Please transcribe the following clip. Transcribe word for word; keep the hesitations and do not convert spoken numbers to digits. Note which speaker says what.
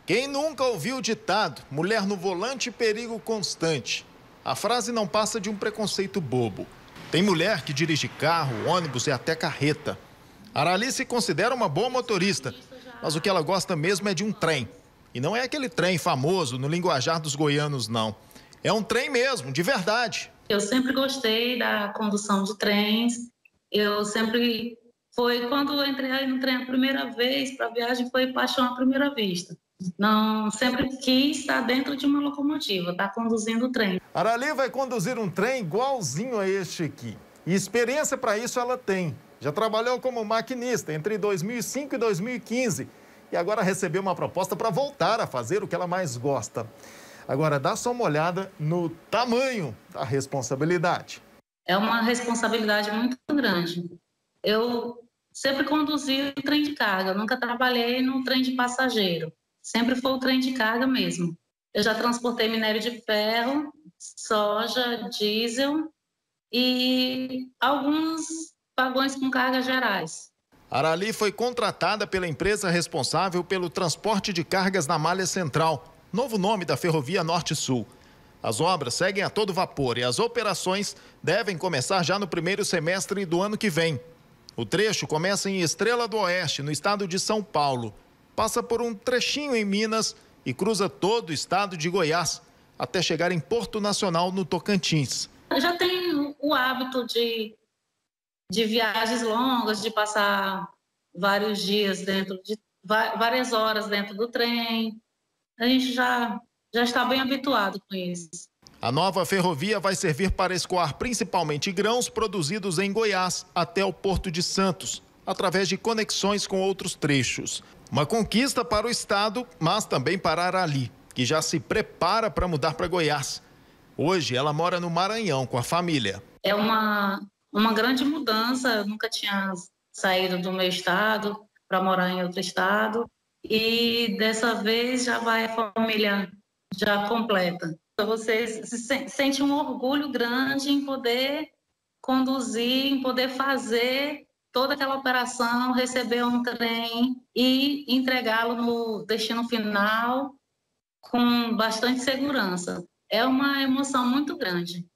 Speaker 1: Quem nunca ouviu o ditado, mulher no volante, perigo constante? A frase não passa de um preconceito bobo. Tem mulher que dirige carro, ônibus e até carreta. Arali se considera uma boa motorista, mas o que ela gosta mesmo é de um trem. E não é aquele trem famoso no linguajar dos goianos, não. É um trem mesmo, de verdade.
Speaker 2: Eu sempre gostei da condução de trens. Eu sempre... Foi quando eu entrei no trem a primeira vez, para a viagem foi paixão à primeira vista. Não, sempre quis estar dentro de uma locomotiva, estar conduzindo o trem.
Speaker 1: Arali vai conduzir um trem igualzinho a este aqui. E experiência para isso ela tem. Já trabalhou como maquinista entre dois mil e cinco e dois mil e quinze. E agora recebeu uma proposta para voltar a fazer o que ela mais gosta. Agora, dá só uma olhada no tamanho da responsabilidade.
Speaker 2: É uma responsabilidade muito grande. Eu sempre conduzi o trem de carga, eu nunca trabalhei no trem de passageiro. Sempre foi o trem de carga mesmo. Eu já transportei minério de ferro, soja, diesel e alguns vagões com cargas gerais.
Speaker 1: Arali foi contratada pela empresa responsável pelo transporte de cargas na Malha Central, novo nome da Ferrovia Norte-Sul. As obras seguem a todo vapor e as operações devem começar já no primeiro semestre do ano que vem. O trecho começa em Estrela do Oeste, no estado de São Paulo. Passa por um trechinho em Minas e cruza todo o estado de Goiás, até chegar em Porto Nacional, no Tocantins.
Speaker 2: Eu já tenho o hábito de, de viagens longas, de passar vários dias dentro de várias horas dentro do trem. A gente já, já está bem habituado com isso.
Speaker 1: A nova ferrovia vai servir para escoar principalmente grãos produzidos em Goiás até o Porto de Santos, através de conexões com outros trechos. Uma conquista para o estado, mas também para Arali, que já se prepara para mudar para Goiás. Hoje ela mora no Maranhão com a família.
Speaker 2: É uma, uma grande mudança, eu nunca tinha saído do meu estado para morar em outro estado. E dessa vez já vai a família já completa. Você se sente um orgulho grande em poder conduzir, em poder fazer toda aquela operação, receber um trem e entregá-lo no destino final com bastante segurança. É uma emoção muito grande.